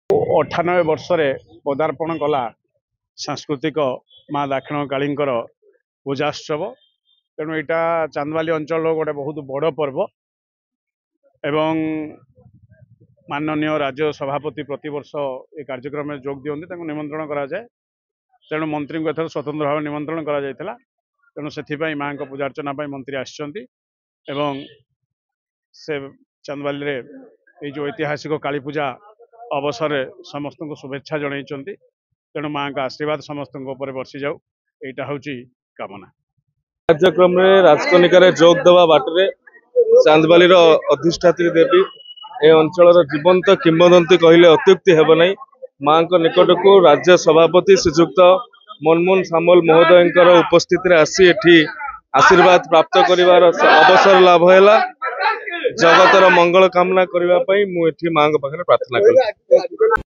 98 वर्षरे पदार्पण कला सांस्कृतिक माँ दक्षिण काली पूजाोत्सव। तेणु यहाँ चांदवाली अंचल गोटे बहुत बड़ पर्व एवं माननीय राज्य सभापति प्रतिवर्ष ये कार्यक्रम में जोग दिखते निमंत्रण करा जाए। तेणु मंत्री को एथर स्वतंत्र भाव निमंत्रण करा जायथिला। तेणु से माँ को पूजार्चना मंत्री आसछंती एवं से चांदवाली रे ये जो ऐतिहासिक काली पूजा अवसर समस्त को शुभेच्छा जणाइछंती। तेणु माँ का आशीर्वाद समस्त बर्षि जाऊ यहाँ हूँ कामना। कार्यक्रम में राजकनिकार जोग देवा बाटरे चांदवाली अधिष्ठात्री देवी ए अंचल जीवंत किंवदंती कहले अत्युक्ति हेब नहीं। माँ को निकट को राज्य सभापति श्रीजुक्त मनमोहन सामल महोदय उपस्थित आसी एठी आशीर्वाद प्राप्त करिवार अवसर लाभ है। जगतर मंगल कामना करने माँ पाखरे प्रार्थना करी।